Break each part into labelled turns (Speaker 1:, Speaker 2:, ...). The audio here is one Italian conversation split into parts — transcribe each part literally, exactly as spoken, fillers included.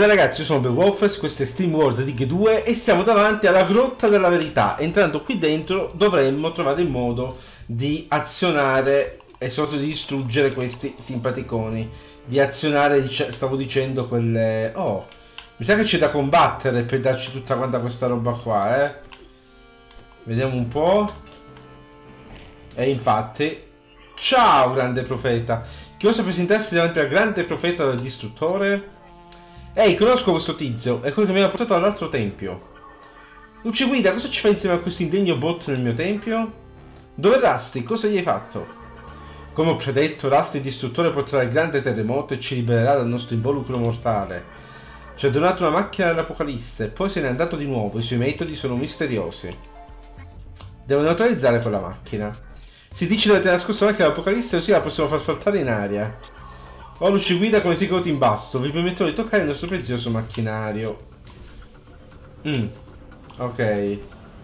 Speaker 1: Bene ragazzi, io sono Beowulf, questo è SteamWorld Dig due e siamo davanti alla Grotta della Verità. Entrando qui dentro dovremmo trovare il modo di azionare e soprattutto di distruggere questi simpaticoni. Di azionare, stavo dicendo, quelle... Oh, mi sa che c'è da combattere per darci tutta quanta questa roba qua, eh. Vediamo un po'. E infatti... Ciao grande profeta! Chi osa presentarsi davanti al grande profeta del distruttore? Ehi, conosco questo tizio, è quello che mi ha portato all'altro tempio. Luce guida, cosa ci fai insieme a questo indegno bot nel mio tempio? Dove Rusty? Cosa gli hai fatto? Come ho predetto, Rusty il distruttore porterà il grande terremoto e ci libererà dal nostro involucro mortale. Ci ha donato una macchina dell'Apocalisse, poi se n'è andato di nuovo, i suoi metodi sono misteriosi. Devo neutralizzare quella macchina. Si dice che avete nascosto la macchina dell'Apocalisse, così la possiamo far saltare in aria. Ho luce guida con i secoti in basso. Vi permetterò di toccare il nostro prezioso macchinario. Mm. Ok.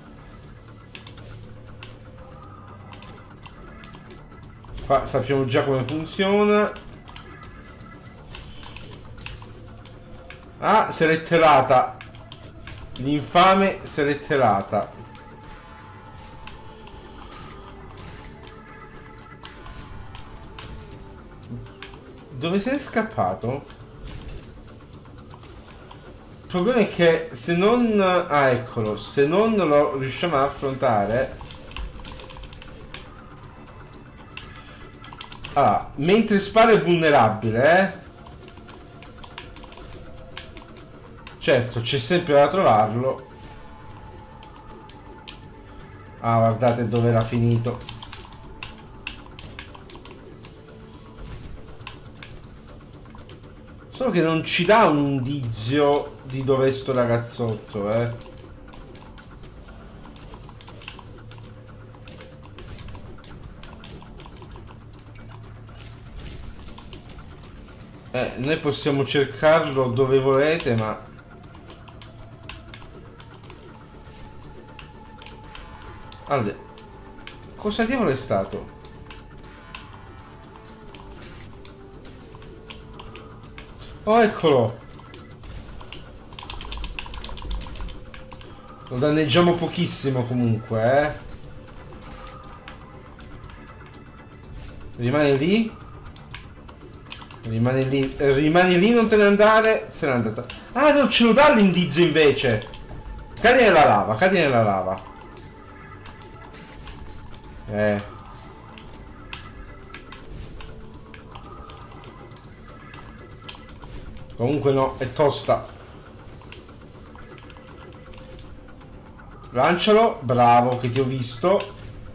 Speaker 1: Qua sappiamo già come funziona. Ah, seletterata. L'infame seletterata. Dove sei scappato? Il problema è che se non... Ah, eccolo. Se non lo riusciamo ad affrontare... Ah, mentre spara è vulnerabile, eh? Certo, c'è sempre da trovarlo. Ah, guardate dove era finito. Solo che non ci dà un indizio di dove è sto ragazzotto, eh. Eh, noi possiamo cercarlo dove volete, ma... Allora, cosa diavolo è stato? Oh, eccolo! Lo danneggiamo pochissimo comunque, eh. Rimane lì. Rimane lì. Rimane lì, non te ne andare. Se n'è andata. Ah, non ce lo dà l'indizio invece. Cadi nella lava, cadi nella lava. Eh. Comunque no, è tosta. Lancialo, bravo che ti ho visto.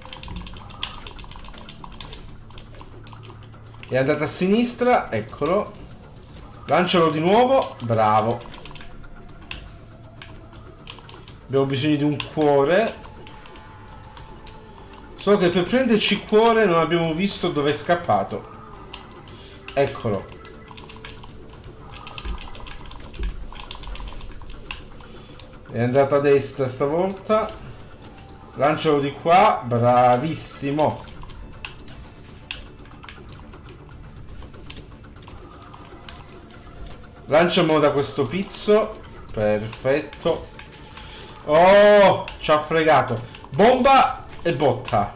Speaker 1: È andata a sinistra, eccolo. Lancialo di nuovo, bravo. Abbiamo bisogno di un cuore. Solo che per prenderci il cuore non abbiamo visto dove è scappato. Eccolo. È andato a destra stavolta. Lancialo di qua. Bravissimo. Lanciamo da questo pizzo. Perfetto. Oh, ci ha fregato. Bomba e botta.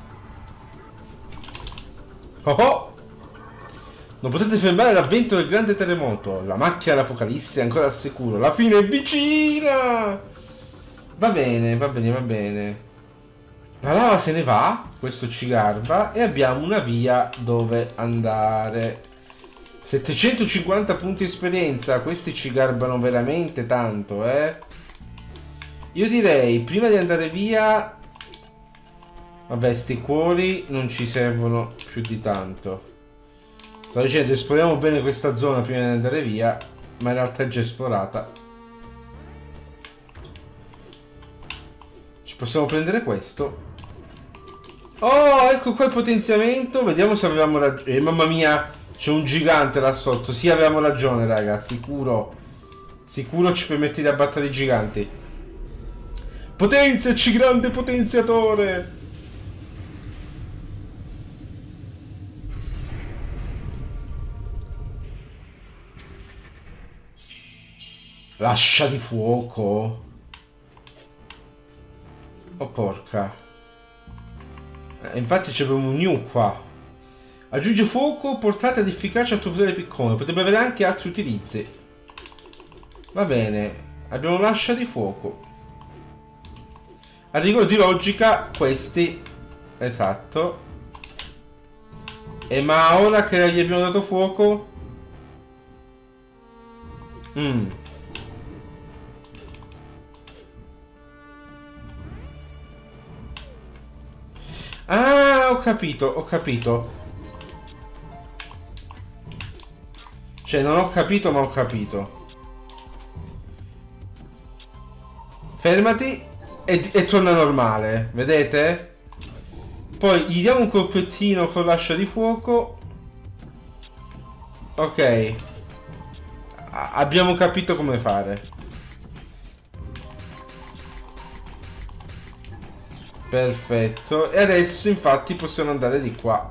Speaker 1: Oh oh. Non potete fermare l'avvento del grande terremoto. La macchina dell'Apocalisse è ancora al sicuro. La fine è vicina. Va bene, va bene, va bene. La lava se ne va. Questo ci garba. E abbiamo una via dove andare. settecentocinquanta punti esperienza. Questi ci garbano veramente tanto, eh. Io direi, prima di andare via... Vabbè, sti cuori non ci servono più di tanto. Sto dicendo, esploriamo bene questa zona prima di andare via, ma in realtà è già esplorata. Ci possiamo prendere questo. Oh, ecco qua il potenziamento. Vediamo se avevamo ragione. Eh, mamma mia, c'è un gigante là sotto. Sì, avevamo ragione, raga, sicuro. Sicuro ci permette di abbattere i giganti. Potenziaci, grande potenziatore. Lascia di fuoco. Oh porca. Eh, infatti c'è proprio un new qua. Aggiunge fuoco, portata ed efficacia al tuo potere piccone. Potrebbe avere anche altri utilizzi. Va bene. Abbiamo l'ascia di fuoco. A rigore di logica questi. Esatto. E ma ora che gli abbiamo dato fuoco. Mm. Ah, ho capito, ho capito. Cioè, non ho capito, ma ho capito. Fermati e, e torna normale, vedete? Poi gli diamo un colpettino con l'ascia di fuoco. Ok. A- abbiamo capito come fare. Perfetto. E adesso infatti possiamo andare di qua.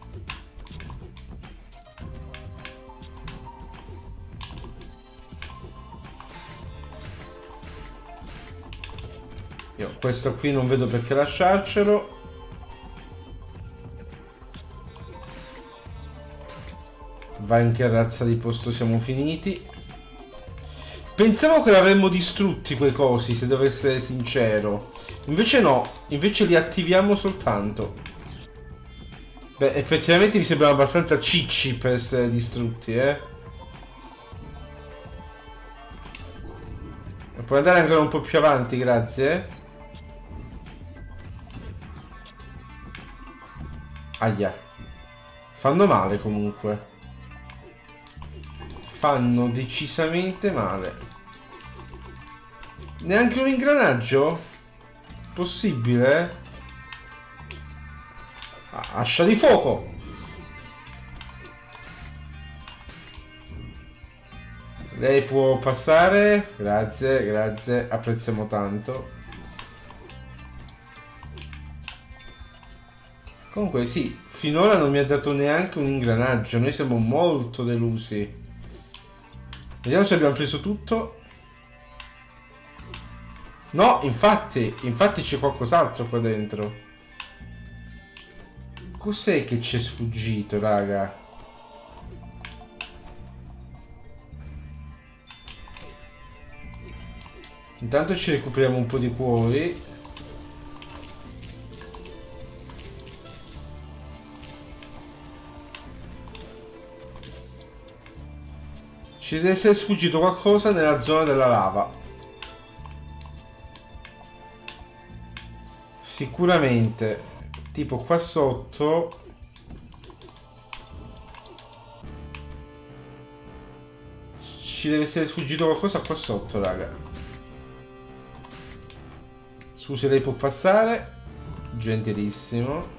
Speaker 1: Io questo qui non vedo perché lasciarcelo. Vai, in che razza di posto siamo finiti. Pensavo che l'avremmo distrutti quei cosi, se devo essere sincero. Invece no, invece li attiviamo soltanto. Beh, effettivamente mi sembrano abbastanza cicci per essere distrutti, eh. Puoi andare ancora un po' più avanti, grazie. Aia. Fanno male comunque. Fanno decisamente male. Neanche un ingranaggio? Possibile? Ah, ascia di fuoco! Lei può passare? Grazie, grazie, apprezziamo tanto. Comunque sì, finora non mi ha dato neanche un ingranaggio, noi siamo molto delusi. Vediamo se abbiamo preso tutto. No, infatti, infatti c'è qualcos'altro qua dentro. Cos'è che ci è sfuggito, raga? Intanto ci recuperiamo un po' di cuori. Ci deve essere sfuggito qualcosa nella zona della lava. Sicuramente. Tipo qua sotto. Ci deve essere sfuggito qualcosa qua sotto, raga. Scusi, lei può passare. Gentilissimo.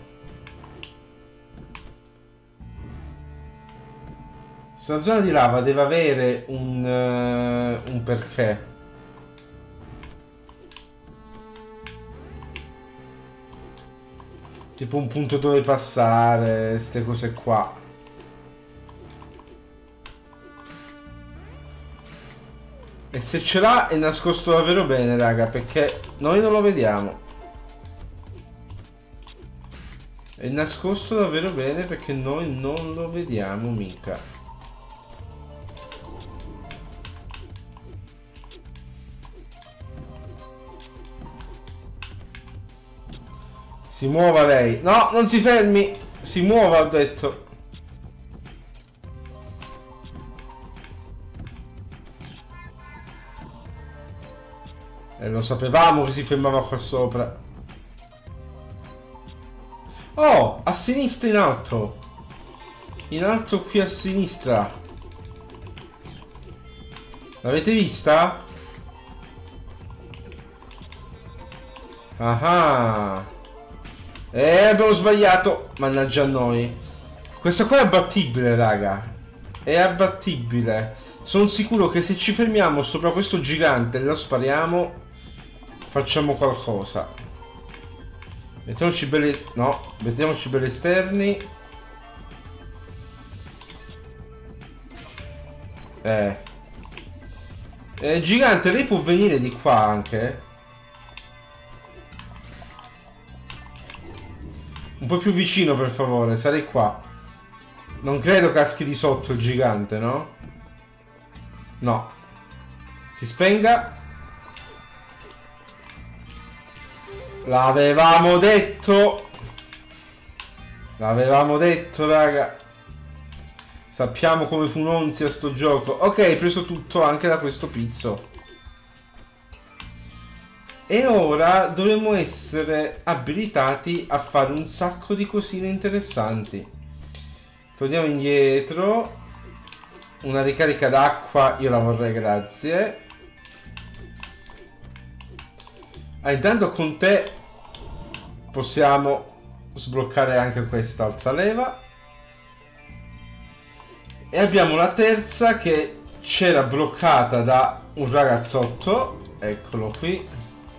Speaker 1: Questa zona di lava deve avere un, uh, un perché. Tipo un punto dove passare, queste cose qua. E se ce l'ha è nascosto davvero bene, raga, perché noi non lo vediamo. È nascosto davvero bene perché noi non lo vediamo mica. Si muova lei. No, non si fermi. Si muova, ho detto. E lo sapevamo che si fermava qua sopra. Oh, a sinistra in alto. In alto qui a sinistra. L'avete vista? Ah. Eh, abbiamo sbagliato. Mannaggia a noi. Questo qua è abbattibile, raga. È abbattibile. Sono sicuro che se ci fermiamo sopra questo gigante e lo spariamo, facciamo qualcosa. Mettiamoci belli... No, mettiamoci belli esterni. Eh. Eh, gigante, lei può venire di qua anche? Un po' più vicino, per favore, sarei qua. Non credo caschi di sotto il gigante, no? No. Si spenga. L'avevamo detto. L'avevamo detto, raga. Sappiamo come funzionà sto gioco. Ok, hai preso tutto anche da questo pizzo. E ora dovremmo essere abilitati a fare un sacco di cosine interessanti. Torniamo indietro. Una ricarica d'acqua io la vorrei, grazie. Ah, intanto con te possiamo sbloccare anche quest'altra leva. E abbiamo la terza che c'era bloccata da un ragazzotto. Eccolo qui.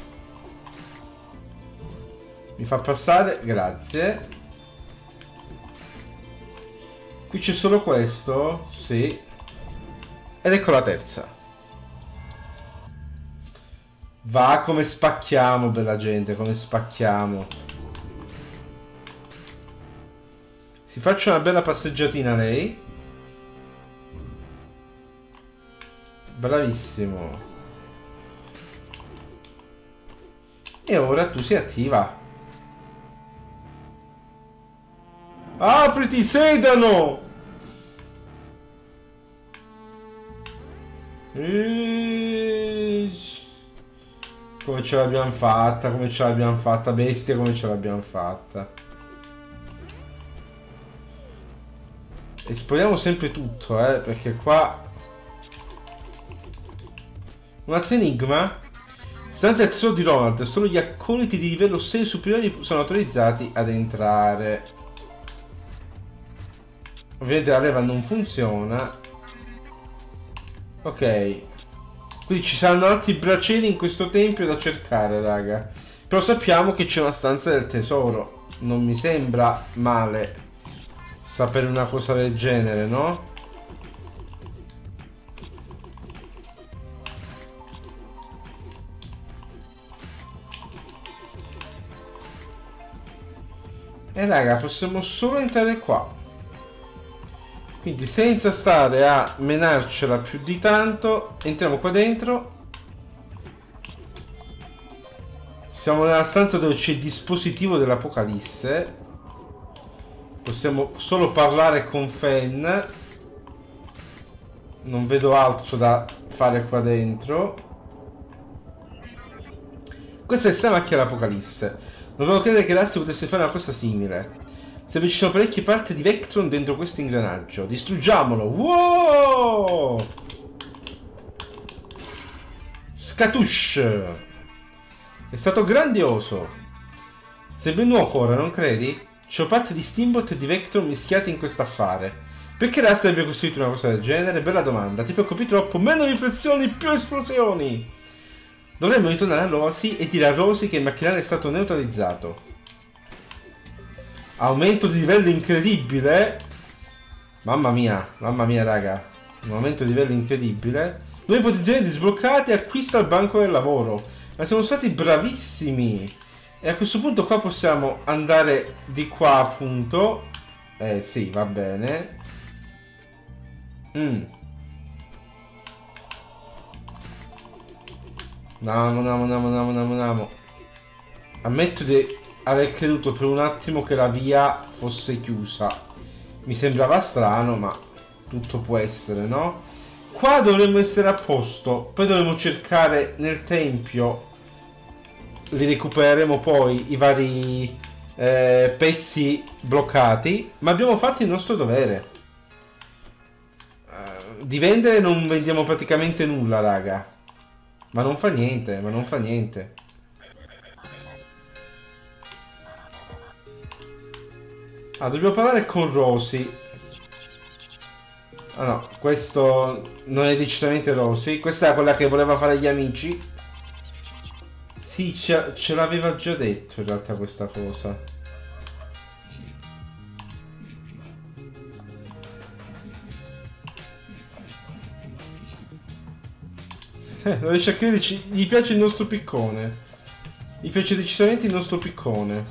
Speaker 1: Mi fa passare, grazie. Qui c'è solo questo? Sì. Ed ecco la terza. Va, come spacchiamo, bella gente, come spacchiamo. Si faccia una bella passeggiatina lei. Bravissimo. E ora tu si attiva. Apriti, sedano! E... Come ce l'abbiamo fatta, come ce l'abbiamo fatta, bestia, come ce l'abbiamo fatta. Esploriamo sempre tutto, eh, perché qua... Un altro enigma? Stanza del tesoro di Ronald, solo gli accoliti di livello sei superiori sono autorizzati ad entrare. Ovviamente la leva non funziona. Ok. Quindi ci saranno altri bracieri in questo tempio da cercare, raga. Però sappiamo che c'è una stanza del tesoro. Non mi sembra male sapere una cosa del genere, no? E raga, possiamo solo entrare qua. Quindi senza stare a menarcela più di tanto, entriamo qua dentro. Siamo nella stanza dove c'è il dispositivo dell'Apocalisse. Possiamo solo parlare con Fen. Non vedo altro da fare qua dentro. Questa è la macchina dell'Apocalisse. Non avevo credere che Rusty potesse fare una cosa simile. Sembra ci sono parecchie parti di Vectron dentro questo ingranaggio. Distruggiamolo. Wow! Scatush! È stato grandioso. Sei ben nuovo ora, non credi? C'ho parti di Steamboat e di Vectron mischiati in questo affare. Perché Rusty abbia costruito una cosa del genere? Bella domanda. Ti preoccupi troppo? Meno riflessioni, più esplosioni! Dovremmo ritornare a Rosie e dire a Rosie che il macchinario è stato neutralizzato. Aumento di livello incredibile. Mamma mia, mamma mia raga. Un aumento di livello incredibile. Nuove posizioni sbloccate, acquista il banco del lavoro. Ma siamo stati bravissimi. E a questo punto qua possiamo andare di qua appunto. Eh sì, va bene. Mm. Andiamo, andiamo, andiamo, andiamo, andiamo, andiamo. Ammetto di aver creduto per un attimo che la via fosse chiusa. Mi sembrava strano, ma tutto può essere, no? Qua dovremmo essere a posto. Poi dovremmo cercare nel tempio. Li recupereremo poi i vari eh, pezzi bloccati. Ma abbiamo fatto il nostro dovere. uh, Di vendere non vendiamo praticamente nulla, raga. Ma non fa niente, ma non fa niente. Ah, dobbiamo parlare con Rosie. Ah no, questo non è decisamente Rosie. Questa è quella che voleva fare gli amici. Sì, ce, ce l'aveva già detto in realtà questa cosa. Eh, non riesce a crederci. Gli piace il nostro piccone. Gli piace decisamente il nostro piccone.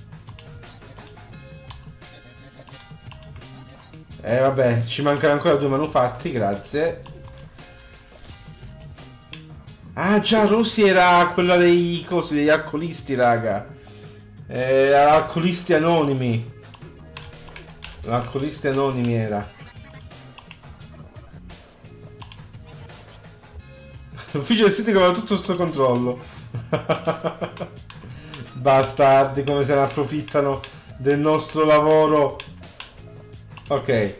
Speaker 1: Eh vabbè, ci mancano ancora due manufatti, grazie. Ah già, Rosy era quella dei cosi, degli alcolisti, raga. Eh, alcolisti anonimi. Alcolisti anonimi era. L'ufficio del sito che aveva tutto sotto controllo. Bastardi, come se ne approfittano del nostro lavoro. Ok.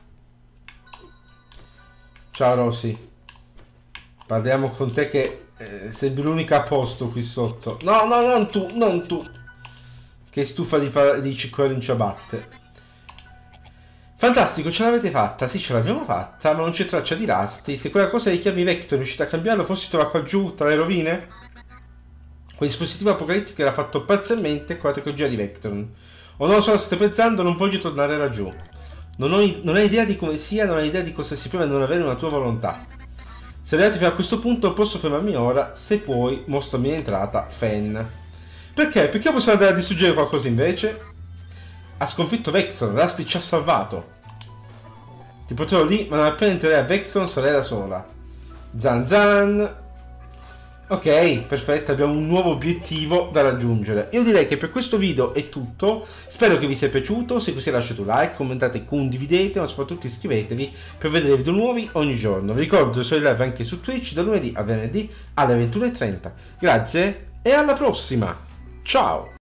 Speaker 1: Ciao Rosy. Parliamo con te che eh, sei l'unica a posto qui sotto. No, no, non tu, non tu. Che stufa di, di ciccolare in ciabatte. Fantastico, ce l'avete fatta. Sì, ce l'abbiamo fatta, ma non c'è traccia di rasti. Se quella cosa dei chiavi Vector riuscite a cambiarlo, forse si trova qua giù tra le rovine? Quel dispositivo apocalittico era fatto parzialmente con la tecnologia di Vectron. O non lo so, state pensando, non voglio tornare laggiù. Non, ho, non hai idea di come sia, non hai idea di cosa si prova non avere una tua volontà. Se arrivati fino a questo punto posso fermarmi ora, se puoi mostrami l'entrata, Fen. Perché? Perché possiamo andare a distruggere qualcosa invece? Ha sconfitto Vectron, Rusty ci ha salvato. Ti porterò lì, ma non appena entrerai a Vectron sarai da sola. Zan zan. Ok, perfetto, abbiamo un nuovo obiettivo da raggiungere. Io direi che per questo video è tutto. Spero che vi sia piaciuto. Se così lasciate un like, commentate, condividete, ma soprattutto iscrivetevi per vedere video nuovi ogni giorno. Vi ricordo che sono in live anche su Twitch da lunedì a venerdì alle ventuno e trenta. Grazie e alla prossima. Ciao!